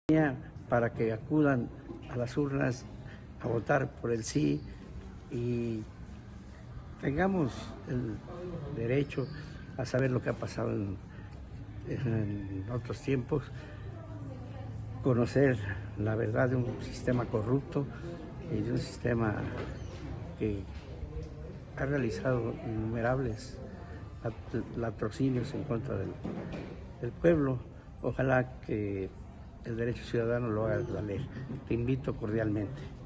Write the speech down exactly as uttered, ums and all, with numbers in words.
para que acudan a las urnas a votar por el sí y tengamos el derecho a saber lo que ha pasado en, en otros tiempos, conocer la verdad de un sistema corrupto y de un sistema que ha realizado innumerables latrocinios en contra del, del pueblo. Ojalá que el derecho ciudadano lo haga valer. Te invito cordialmente.